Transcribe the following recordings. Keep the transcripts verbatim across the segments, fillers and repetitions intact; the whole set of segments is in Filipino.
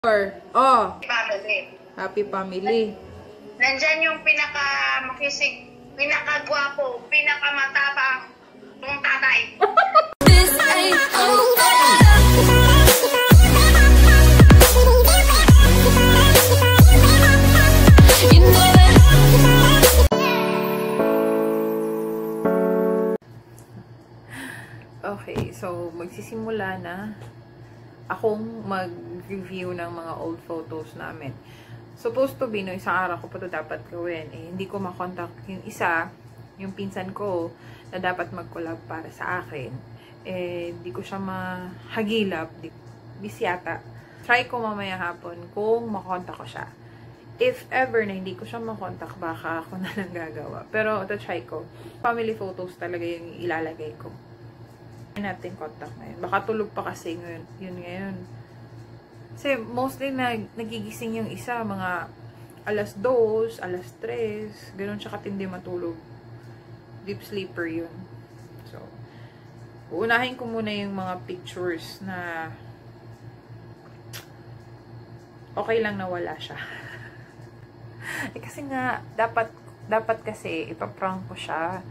Oh, Family. happy family. Nandyan yung pinaka-makisig, pinaka-gwapo, pinaka-matapang, yung tatay. This ain't over. You know that. Okay, so magsisimula na akong mag-review ng mga old photos namin. Supposed to be, no, isang araw ko pa ito dapat gawin. Eh, hindi ko makontak yung isa, yung pinsan ko, na dapat mag-collab para sa akin. Eh, hindi ko siya mahagilap. Busy yata. Try ko mamaya hapon kung makontak ko siya. If ever na hindi ko siya makontak, baka ako na lang gagawa. Pero, ito try ko. Family photos talaga yung ilalagay ko. Natin contact ngayon. Baka tulog pa kasi ngayon. Yun ngayon. Kasi mostly na, nagigising yung isa, mga alas dos, alas tres, ganun siya katindi matulog. Deep sleeper yun. So, uunahin ko muna yung mga pictures na okay lang na wala siya. eh, kasi nga, dapat, dapat kasi ipaprank ko siya.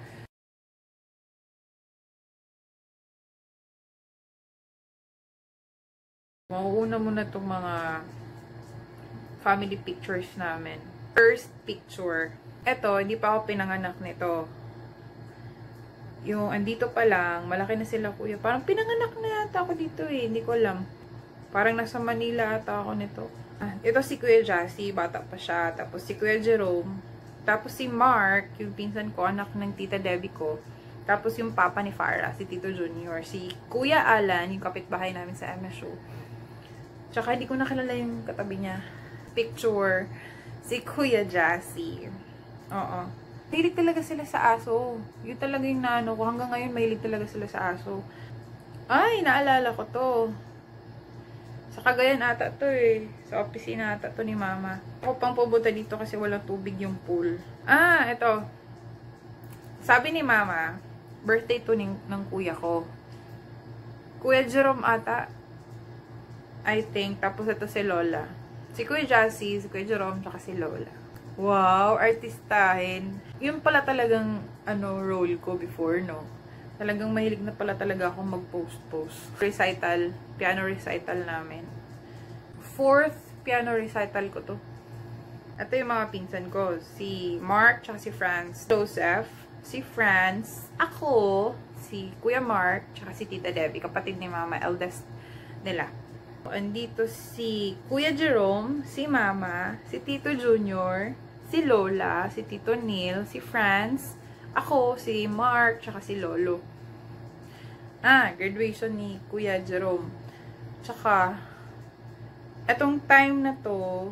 Mauuna muna itong mga family pictures namin. First picture. Ito, hindi pa ako pinanganak nito. Yung andito pa lang, malaki na sila kuya. Parang pinanganak na yata ako dito eh. Hindi ko alam. Parang nasa Manila ata ako nito. Ah, ito si Kuya Jassy, bata pa siya. Tapos si Kuya Jerome. Tapos si Mark, yung pinsan ko, anak ng Tita Debbie ko. Tapos yung papa ni Farah, si Tito Junior. Si Kuya Alan, yung kapitbahay namin sa M S U. Tsaka hindi ko nakilala yung katabi niya. Picture. Si Kuya Jassy. Oo. Mahilig talaga sila sa aso. Yun talaga yung naano ko. Hanggang ngayon, mahilig talaga sila sa aso. Ay, naalala ko to. Sa Cagayan ata to eh. Sa opisina ata to ni Mama. Ako pang pupunta dito kasi walang tubig yung pool. Ah, ito. Sabi ni Mama, birthday to ng, ng kuya ko. Kuya Jerome ata. I think. Tapos ito si Lola. Si Kuya Jassy, si Kuya Jerome, tsaka si Lola. Wow, artistahin. Yun pala talagang ano, role ko before, no? Talagang mahilig na pala talaga akong mag-post-post. Recital, piano recital namin. Fourth piano recital ko to. Ito yung mga pinsan ko. Si Mark, tsaka si Franz. Joseph, si Franz, ako, si Kuya Mark, tsaka si Tita Debbie, kapatid ni Mama, eldest nila. Andito si Kuya Jerome, si Mama, si Tito Junior, si Lola, si Tito Neil, si Franz, ako, si Mark, tsaka si Lolo. Ah, graduation ni Kuya Jerome. Tsaka, etong time na to,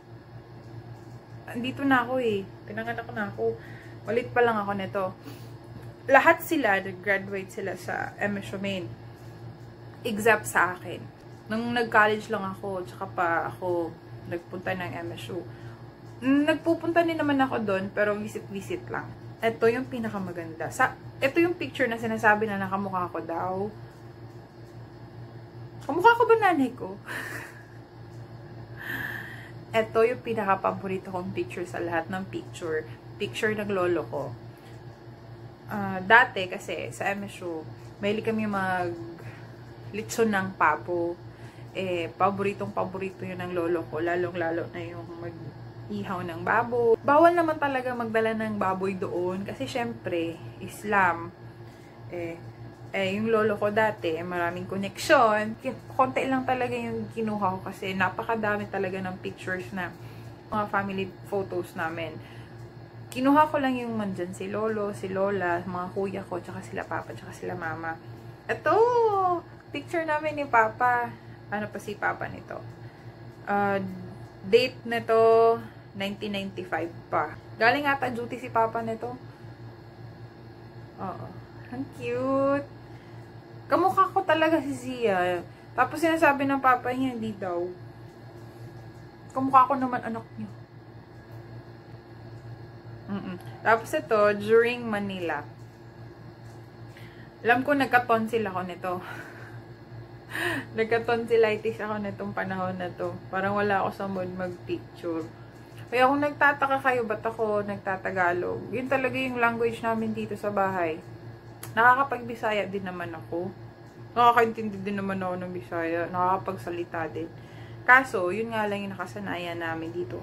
andito na ako eh. Pinanganak na ako. Malit pa lang ako nito. Lahat sila, nag-graduate sila sa M S U Main. Except sa akin. Nung nag-college lang ako, tsaka pa ako nagpunta ng M S U. Nagpupunta din naman ako doon, pero visit-visit lang. Ito yung pinakamaganda. Sa, ito yung picture na sinasabi na nakamukha ko daw. Kamukha ko ba nanay ko? Ito yung pinaka-paborito kong picture sa lahat ng picture. Picture ng lolo ko. Uh, dati kasi sa M S U, mahilig kami mag litson ng pabo. Eh, paboritong paborito yun ng lolo ko. Lalong-lalo na yung mag-ihaw ng baboy. Bawal naman talaga magdala ng baboy doon. Kasi syempre, Islam. Eh, eh yung lolo ko dati, eh, maraming connection. Konti lang talaga yung kinuha ko kasi napakadami talaga ng pictures na mga family photos namin. Kinuha ko lang yung mandyan si lolo, si lola, mga kuya ko, tsaka sila papa, tsaka sila mama. Ito! Picture namin ni Papa. Ano pa si Papa nito? Uh, date nito, nineteen ninety-five pa. Galing ata duty si Papa nito. Oo. Ang cute. Kamukha ko talaga si Zia. Tapos sinasabi ng Papa niya, hindi daw. Kamukha ko naman anak niyo. Mm -mm. Tapos ito, during Manila. Alam ko nagka-tonsil ako nito. Nagka-tonsillitis ako netong panahon na to. Parang wala ako sa mood mag-picture. Kaya kung nagtataka kayo, ba't ako nagtatagalog? Yun talaga yung language namin dito sa bahay. Nakakapag-Bisaya din naman ako. Nakakaintindi din naman ako ng Bisaya. Nakakapagsalita din. Kaso, yun nga lang yung nakasanayan namin dito.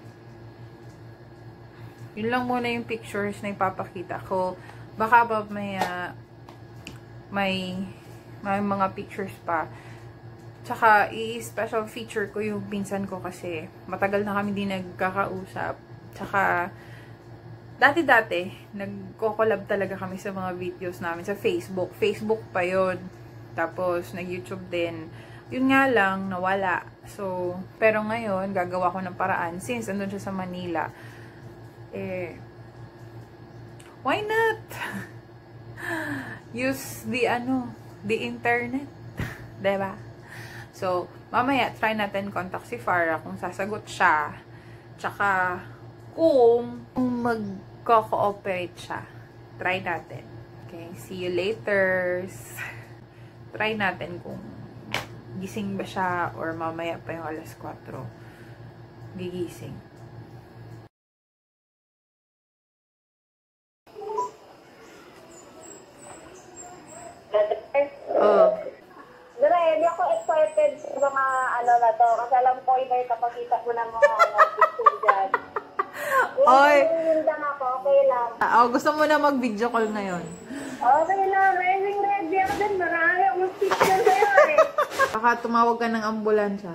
Yun lang muna yung pictures na ipapakita ko. Baka ba may, uh, may, may mga pictures pa. Tsaka, i-special feature ko yung pinsan ko kasi matagal na kami di nagkakausap. Tsaka, dati-dati, nagko-collab talaga kami sa mga videos namin sa Facebook. Facebook pa yon. Tapos, nag-YouTube din. Yun nga lang, nawala. So, pero ngayon, gagawa ko ng paraan. Since, andun siya sa Manila, eh, why not? Use the, ano, the internet. Diba? So, mamaya, try natin contact si Farah kung sasagot siya. Tsaka, kung, kung mag-co-cooperate siya. Try natin. Okay? See you later. Try natin kung gising ba siya or mamaya pa yung alas kwatro. Gigising. Oh. Dara, hindi ako excited sa mga ano na to. Kasi alam ko, iba yung kapakita ko ng mga ano, picture dyan. Oy. Yung lang ako, okay lang. Oh, gusto mo na mag-video call ngayon? Okay lang, ready, ready ako din. Marami akong picture sa'yo eh. Baka tumawag ka ng ambulansya.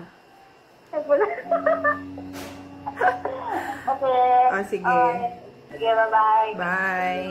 Okay. Oh, sige. Okay. Sige, bye-bye. Bye.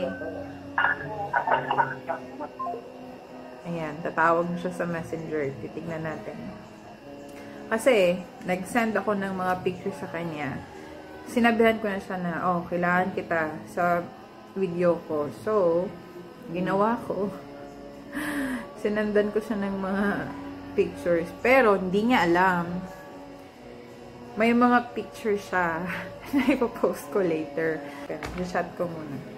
Ayan, tatawag siya sa messenger. Titignan natin. Kasi, nag-send ako ng mga pictures sa kanya. Sinabihan ko na siya na, oh, kailangan kita sa video ko. So, ginawa ko. Sinandan ko siya ng mga pictures. Pero, hindi niya alam. May mga pictures siya na ipopost ko later. I-chat ko muna.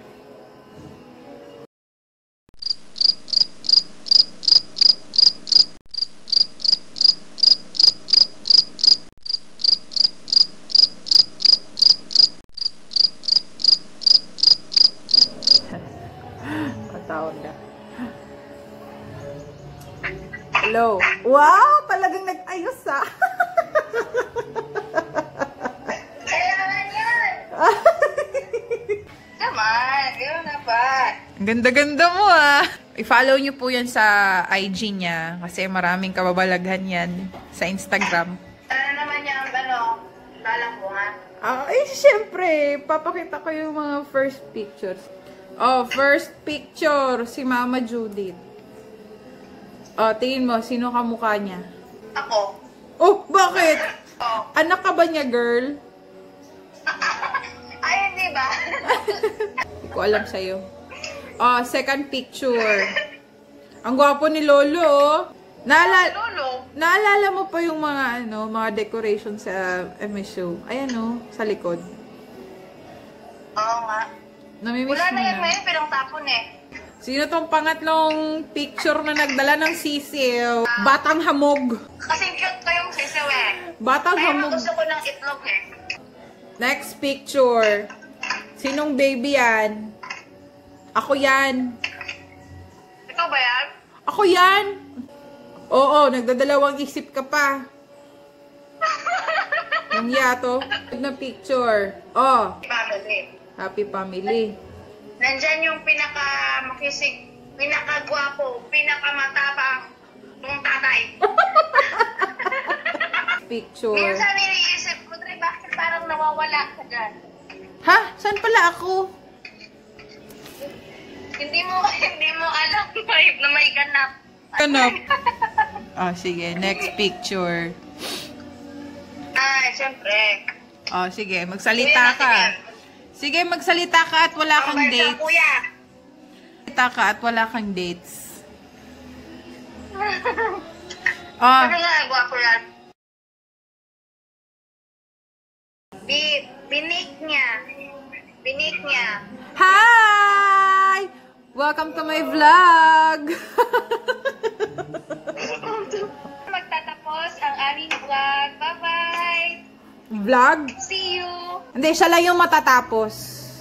Patawag na. Hello. Wow! Talagang nag-ayos ah! Kailangan yan! Naman, gano'n na ba? Ang ganda-ganda mo ah! I-follow nyo po yan sa I G niya kasi maraming kababalaghan yan sa Instagram. Ano naman yung ano, lalang ko ha? Ah, eh, syempre, papakita ko yung mga first pictures. Oh, first picture, si Mama Judith. Oh, tingin mo, sino kamukha niya? Ako. Oh, bakit? Oh. Anak ka ba niya, girl? Ay, hindi ba? Hindi ko alam sa'yo. Oh, second picture. Ang gwapo ni Lolo, oh. Naala Lolo? naalala mo pa yung mga, ano, mga decoration sa M S U. Ayan, oh, sa likod. Oo nga. Namimiss Wala mo na yan na. ngayon, pero tapon eh. Sino tong pangatlong picture na nagdala ng sisiw? Batang hamog. Kasi cute ko yung sisiw eh. Batang Kaya hamog. gusto ko ng itlog eh. Next picture. Sinong baby yan? Ako yan. Ikaw ba yan? Ako yan. Oo, nagdadalawang isip ka pa. Yung yato. Na picture. Oh, Family. happy family. Nandyan yung pinaka-makisig, pinaka-gwapo, pinaka-matapang ng tatay. Picture. Minsan iniisip ko, Dre, bakit parang nawawala ka dyan? Ha? Saan pala ako? Hindi mo, hindi mo alam na may ganap. Ganap. Oh, sige. Next picture. Ah, syempre. Oh, sige. Magsalita ka. Sige, magsalita ka at wala kang Pambansa, dates. kuya. Magsalita ka at wala kang dates. Oh, Ano nga, gwapo yan? Bi, binik niya. Binik niya. hi! Welcome to my vlog! aming vlog. Bye-bye! Vlog? See you! Hindi, siya lang yung matatapos.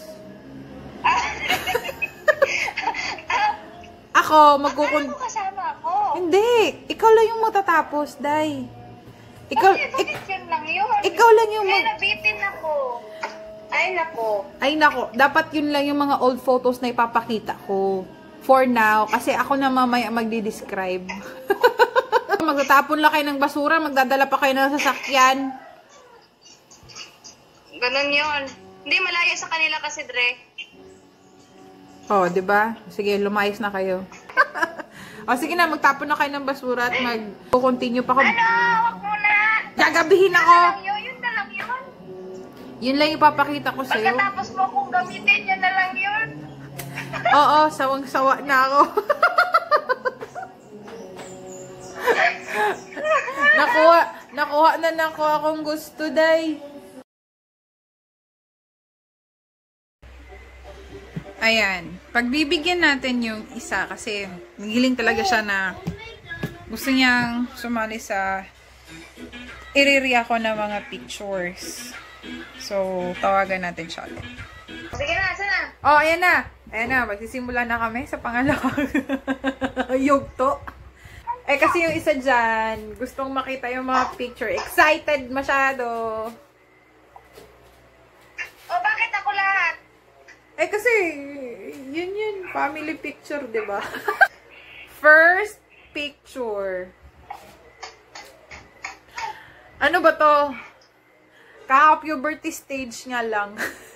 Ako, magkukun... Ano kasama ako? Hindi, ikaw lang yung matatapos, Day. Ikaw, Bakit? Bakit ik- yun lang yun? ikaw lang yung Ay, mag... nabitin ako. Ay, nako. Ay, nako, dapat yun lang yung mga old photos na ipapakita ko. For now, kasi ako na mamaya magdi-describe. Magtatapon lang kayo ng basura, magdadala pa kayo ng sasakyan. Ganun yun. Hindi, malayo sa kanila kasi, Dre. Oh, 'di ba? Sige, lumayas na kayo. O sige na, magtapon na kayo ng basura at mag-continue pa ako. Ano? Wag mo na! Gagabihin Yun ako. na lang yun, yun na lang yun. Yun lang yung papakita ko sa'yo. Pagkatapos mo kung gamitin, yun na lang yun. Oo, sawang-sawa na ako. nakuha, nakuha na nakuha akong gusto, Day. Ayan. Pagbibigyan natin yung isa kasi nagiling talaga siya na gusto niyang sumali sa iriri ako ng mga pictures. So, tawagan natin siya ulit. Sige na, sana. Oh, ayan na. Ayan na, magsisimula na kami sa pangalawang yugto. Eh, kasi yung isa dyan, gustong makita yung mga picture. Excited masyado. O, bakit ako lahat? Eh, kasi, yun yun, family picture, di ba? First picture. Ano ba to? Kaka-puberty stage nga lang.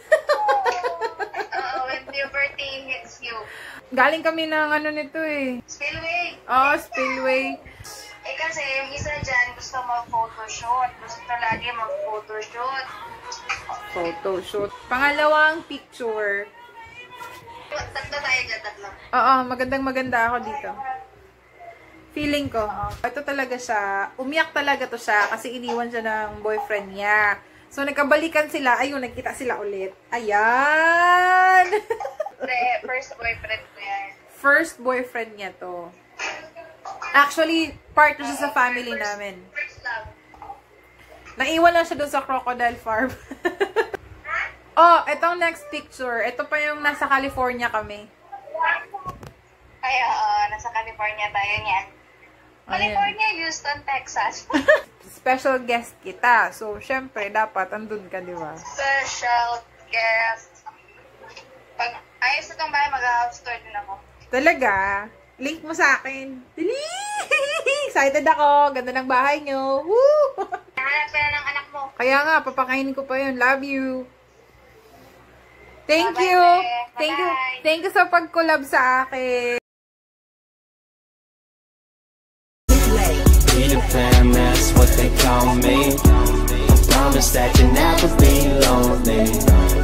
Oo, when puberty hits you. Galing kami ng ano nito eh. Spillway. Oh, spillway. Eh kasi yung isa dyan gusto mag-photoshoot. Gusto lagi mag-photoshoot. Photoshoot. Pangalawang picture. Tatlo tayo dyan, tatlo. Oo, magandang maganda ako dito. Feeling ko, ito talaga siya. Umiyak talaga to siya kasi iniwan siya ng boyfriend niya. So, nagkabalikan sila. Ayun, nagkita sila ulit. Ayan! Hindi, first boyfriend ko yan. First boyfriend niya to. Actually, part na siya sa family namin. First love. Naiwan lang siya doon sa crocodile farm. Oh, itong next picture. Ito pa yung nasa California kami. Ay, oo, nasa California tayo niyan. California, Houston, Texas. Special guest kita. So, syempre, dapat andun ka, di ba? Special guest. Pag ayos na itong bahay, mag-house tour din ako. Talaga? Link mo sa akin. Dali! Excited ako. Ganda ng bahay nyo. Woo! Nahanap ka na ng anak mo. Kaya nga, papakainin ko pa yun. Love you. Thank Bye-bye, you. Beth. Thank you. Bye-bye. Thank you sa pag-collab sa akin. Peter Pan, that's what they call me. I promise that you'll never be lonely.